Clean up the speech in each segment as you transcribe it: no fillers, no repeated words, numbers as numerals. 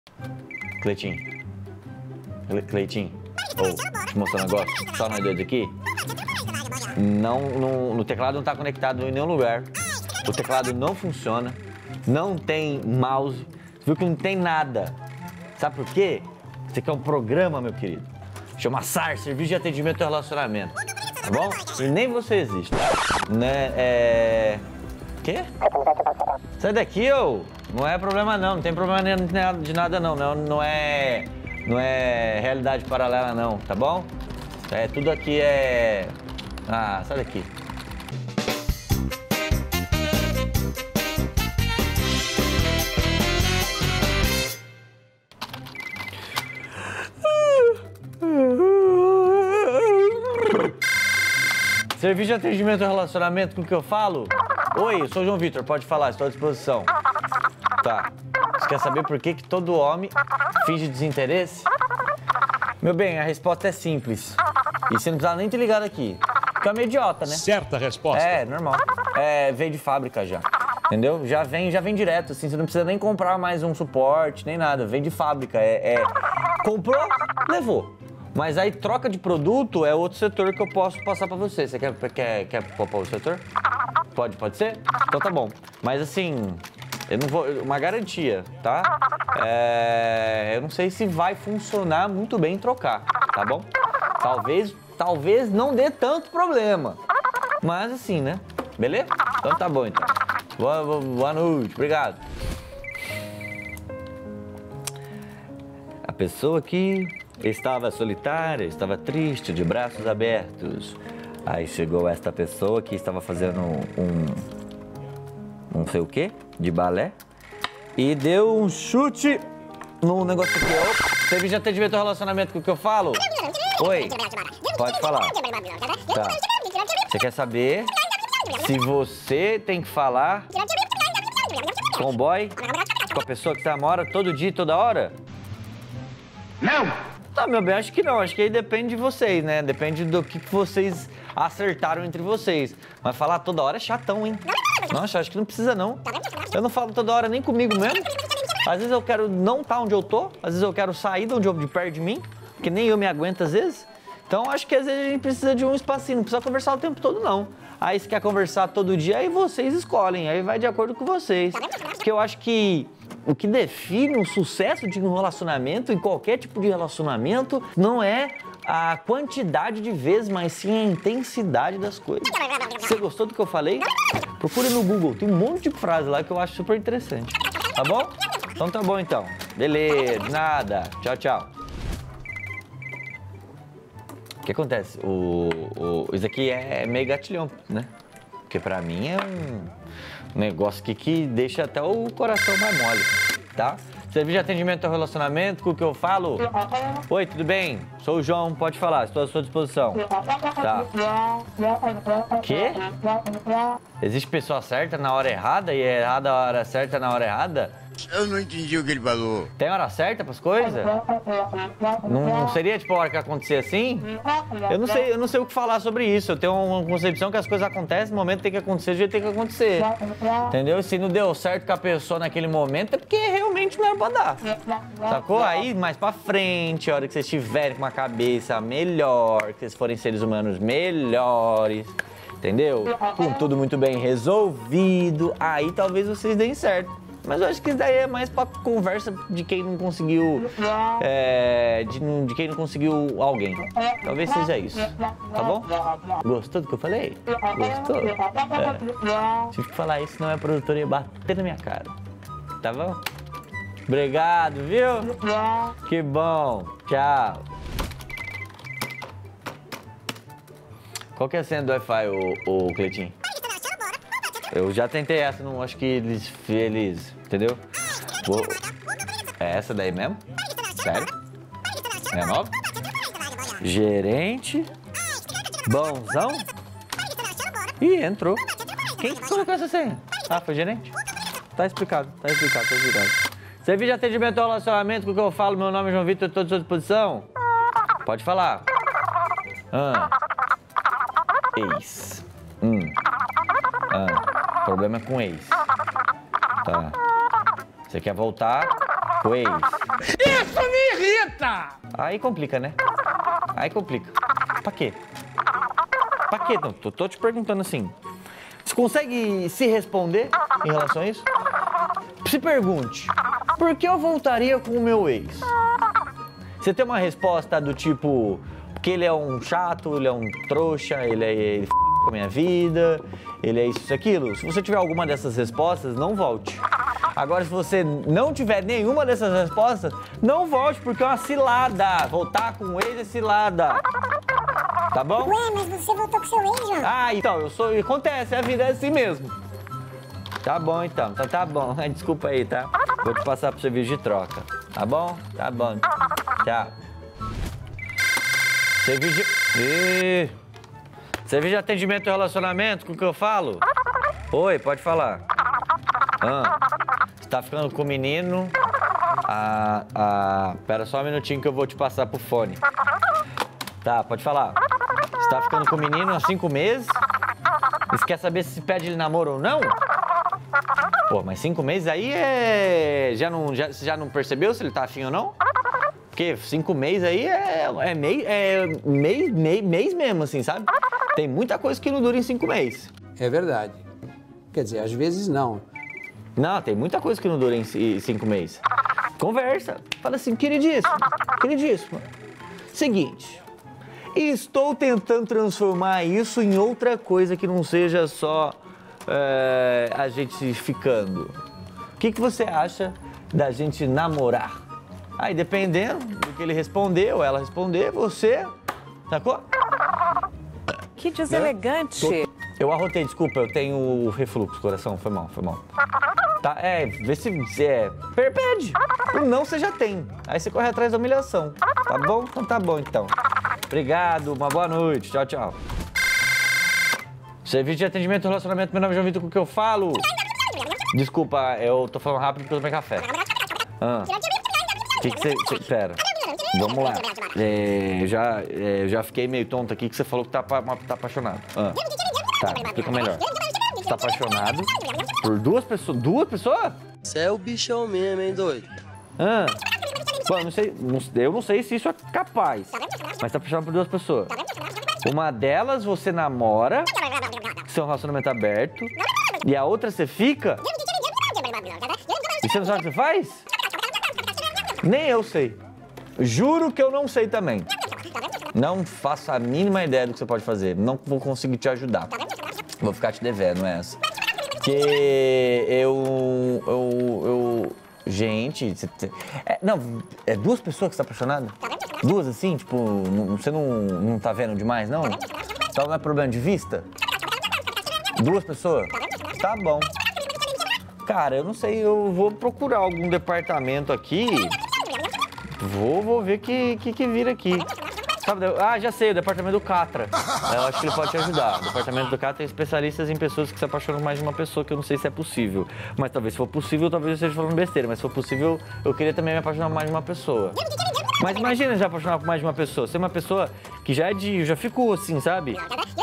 Cleitinho. Cleitinho. Deixa eu mostrar um negócio. Só nós dois aqui. No teclado não tá conectado em nenhum lugar. O teclado não funciona. Não tem mouse. Você viu que não tem nada. Sabe por quê? Isso aqui é um programa, meu querido. Chama SAR, Serviço de Atendimento ao Relacionamento. Tá bom? E nem você existe. Né? Quê? Sai daqui, ô! Não é problema não, não tem problema de nada não. Não é realidade paralela não, tá bom? Tudo aqui é... Ah, sai daqui. Serviço de atendimento ao relacionamento, com o que eu falo? Oi, eu sou o João Vitor, pode falar, estou à disposição. Tá. Você quer saber por que todo homem finge desinteresse? Meu bem, a resposta é simples. E você não precisa nem ter ligado aqui. Porque é meio idiota, né? Certa resposta. É, normal. Veio de fábrica já. Entendeu? Já vem direto, assim. Você não precisa nem comprar mais um suporte, nem nada. Vem de fábrica. Comprou, levou. Mas aí troca de produto é outro setor que eu posso passar pra você. Você quer para o setor? Pode ser? Então tá bom. Mas assim, eu não vou... Uma garantia, tá? Eu não sei se vai funcionar muito bem trocar, tá bom? Talvez não dê tanto problema. Mas assim, né? Beleza? Então tá bom, então. Boa noite, obrigado. A pessoa que estava solitária, estava triste, de braços abertos. Aí chegou esta pessoa que estava fazendo não sei o quê, de balé, e deu um chute num negócio aqui. Serviço de atendimento ao relacionamento, com o que eu falo? Oi, pode falar. Tá. Você quer saber se você tem que falar com o boy, com a pessoa que você namora todo dia, toda hora? Não! Tá, meu bem, acho que não. Acho que aí depende de vocês, né? Depende do que vocês acertaram entre vocês. Mas falar toda hora é chatão, hein? Nossa, acho que não precisa, não. Eu não falo toda hora nem comigo mesmo. Às vezes eu quero não estar onde eu tô. Às vezes eu quero sair de perto de mim. Porque nem eu me aguento às vezes. Então acho que às vezes a gente precisa de um espacinho. Não precisa conversar o tempo todo, não. Aí se quer conversar todo dia, aí vocês escolhem. Aí vai de acordo com vocês. Porque eu acho que o que define o sucesso de um relacionamento, em qualquer tipo de relacionamento, não é a quantidade de vezes, mas sim a intensidade das coisas. Você gostou do que eu falei? Procure no Google, tem um monte de frase lá que eu acho super interessante. Tá bom? Então tá bom, então. Beleza, nada. Tchau, tchau. O que acontece? Isso aqui é meio gatilhão, né? Porque pra mim é um negócio que deixa até o coração mais mole, tá? Serviço de atendimento ao relacionamento, com o que eu falo? Oi, tudo bem? Sou o João, pode falar, estou à sua disposição. Tá. Quê? Existe pessoa certa na hora errada e errada a hora certa na hora errada? Eu não entendi o que ele falou. Tem hora certa pras coisas? Não seria tipo a hora que acontecer assim? Eu não sei o que falar sobre isso. Eu tenho uma concepção que as coisas acontecem, no momento tem que acontecer, do jeito tem que acontecer. Entendeu? E se não deu certo com a pessoa naquele momento, é porque realmente não era pra dar. Sacou? Aí, mais pra frente, a hora que vocês estiverem com uma cabeça melhor, que vocês forem seres humanos melhores, entendeu? Com tudo muito bem resolvido, aí talvez vocês deem certo. Mas eu acho que isso daí é mais pra conversa de quem não conseguiu, de quem não conseguiu alguém. Talvez seja isso, tá bom? Gostou do que eu falei? Gostou? Tive que falar isso, senão a produtora ia bater na minha cara, tá bom? Obrigado, viu? Que bom, tchau. Qual que é a senha do Wi-Fi, ô Cleitinho? Eu já tentei essa, não acho que eles entendeu? É essa daí mesmo? Sério? É nova? Gerente? Bonzão? Ih, entrou. Quem colocou essa senha? Ah, foi gerente? Tá explicado. Serviço de atendimento ao relacionamento, com o que eu falo, meu nome é João Vitor, estou à sua disposição. Pode falar. Ex. Problema com ex. Tá. Você quer voltar com ex? Isso me irrita! Aí complica, né? Aí complica. Pra quê? Pra quê? Não, tô te perguntando assim. Você consegue se responder em relação a isso? Se pergunte, por que eu voltaria com o meu ex? Você tem uma resposta do tipo, porque ele é um chato, ele é um trouxa, ele com a minha vida, ele é isso e aquilo? Se você tiver alguma dessas respostas, não volte. Agora, se você não tiver nenhuma dessas respostas, não volte, porque é uma cilada. Voltar com o ex é cilada. Tá bom? Ué, mas você voltou com seu ex, João? Ah, então, acontece, a vida é assim mesmo. Tá bom, então, tá bom. Desculpa aí, tá? Vou te passar pro serviço de troca. Tá bom? Tá bom. Tchau. Serviço de... Serviço de atendimento e relacionamento, com o que eu falo? Oi, pode falar. Você tá ficando com o menino? Pera só um minutinho que eu vou te passar pro fone. Tá, pode falar. Você tá ficando com o menino há 5 meses? Você quer saber se pede ele namoro ou não? Pô, mas 5 meses aí você já não percebeu se ele tá afim ou não? Porque 5 meses aí é mês mesmo, assim, sabe? Tem muita coisa que não dura em 5 meses. É verdade. Quer dizer, às vezes não. Não, tem muita coisa que não dura em 5 meses. Conversa. Fala assim, queridíssimo. Seguinte, estou tentando transformar isso em outra coisa que não seja só a gente ficando. O que você acha da gente namorar? Aí, dependendo do que ele responder ou ela responder, você... Sacou? Que deselegante. Eu arrotei, desculpa, eu tenho refluxo, coração, foi mal. Tá, vê se pede. O não você já tem. Aí você corre atrás da humilhação, tá bom? Então tá bom, então. Obrigado, uma boa noite, tchau. Serviço de atendimento e relacionamento, meu nome é João Vitor, com o que eu falo? Desculpa, eu tô falando rápido porque eu tomei café. Pera, vamos lá. Eu já fiquei meio tonto aqui que você falou que tá apaixonado. Tá, explica melhor. Você tá apaixonado por 2 pessoas? 2 pessoas? Você é o bichão mesmo, hein, doido? Bom, eu não sei se isso é capaz, mas tá apaixonado por 2 pessoas. Uma delas você namora, seu relacionamento aberto, e a outra você fica? E você não sabe o que você faz? Nem eu sei. Juro que eu não sei também. Não faço a mínima ideia do que você pode fazer. Não vou conseguir te ajudar. Vou ficar te devendo essa. Porque gente, não, é 2 pessoas que você tá apaixonada? 2 assim, tipo, você não tá vendo demais, não? Então não é problema de vista? 2 pessoas? Tá bom. Cara, eu não sei, eu vou procurar algum departamento aqui. Vou ver que vira aqui. Sabe, já sei, o departamento do Catra. Eu acho que ele pode te ajudar. O departamento do Catra tem especialistas em pessoas que se apaixonam mais de uma pessoa, que eu não sei se é possível. Mas talvez se for possível, talvez eu esteja falando besteira. Mas se for possível, eu queria também me apaixonar por mais de uma pessoa. Mas imagina já apaixonar por mais de uma pessoa. Ser uma pessoa que já ficou assim, sabe?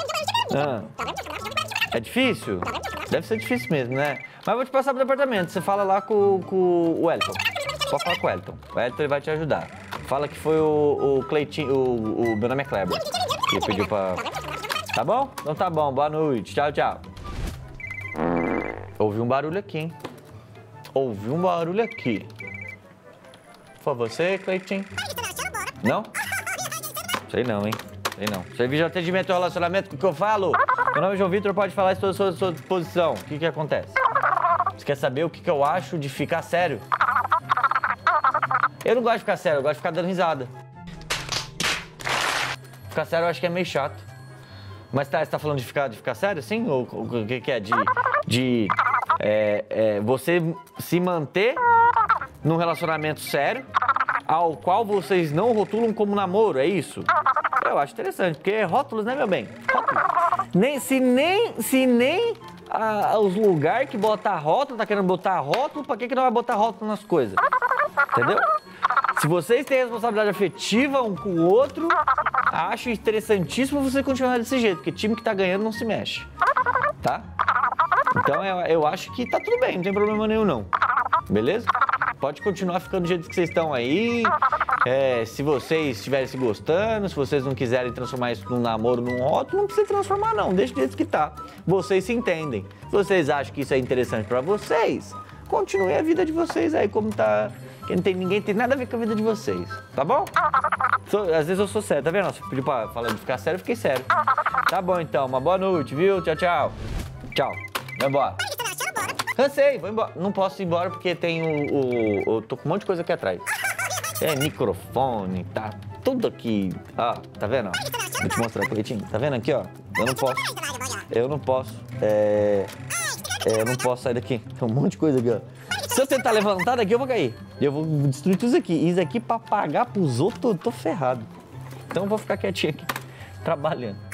É difícil? Deve ser difícil mesmo, né? Mas eu vou te passar pro departamento. Você fala lá com o Wellington. Pode falar com o Wellington. O Wellington ele vai te ajudar. Fala que foi o Cleitinho, o meu nome é Kleber, que pediu pra... Tá bom? Então tá bom, boa noite, tchau. Ouvi um barulho aqui, hein? Ouvi um barulho aqui. Foi você, Cleitinho? Não? Sei não, hein? Sei não. Serviço de atendimento e relacionamento, com o que eu falo? Meu nome é João Vitor, pode falar, estou à sua disposição. O que acontece? Você quer saber o que eu acho de ficar sério? Eu não gosto de ficar sério, eu gosto de ficar dando risada. Ficar sério eu acho que é meio chato. Mas você tá falando de ficar sério, assim? Ou o que é? Você se manter num relacionamento sério, ao qual vocês não rotulam como namoro, é isso? Eu acho interessante, porque rótulos, né, meu bem? Rótulos. Se nem os lugares que bota rótulo, tá querendo botar rótulo, pra que não vai botar rótulo nas coisas? Entendeu? Se vocês têm responsabilidade afetiva um com o outro, acho interessantíssimo você continuar desse jeito, porque time que tá ganhando não se mexe, tá? Então eu acho que tá tudo bem, não tem problema nenhum não, beleza? Pode continuar ficando do jeito que vocês estão aí. Se vocês estiverem se gostando, se vocês não quiserem transformar isso num namoro, num rótulo, não precisa transformar não, deixa do jeito que tá. Vocês se entendem. Se vocês acham que isso é interessante pra vocês, continuem a vida de vocês aí como tá. Ninguém tem nada a ver com a vida de vocês, tá bom? Às vezes eu sou sério, tá vendo? Você pediu pra falar de ficar sério, eu fiquei sério. Tá bom então, uma boa noite, viu? Tchau, tchau. Tchau, vai embora. Cansei, vou embora. Não posso ir embora porque tem eu tô com um monte de coisa aqui atrás. Microfone, tá tudo aqui. Ó, tá vendo? Vou te mostrar, Cleitinho. Tá vendo aqui, ó? Eu não posso. Eu não posso sair daqui. Tem um monte de coisa aqui, ó. Se eu tentar levantar daqui, eu vou cair. Eu vou destruir tudo isso aqui. Isso aqui pra pagar pros outros, eu tô ferrado. Então eu vou ficar quietinho aqui, trabalhando.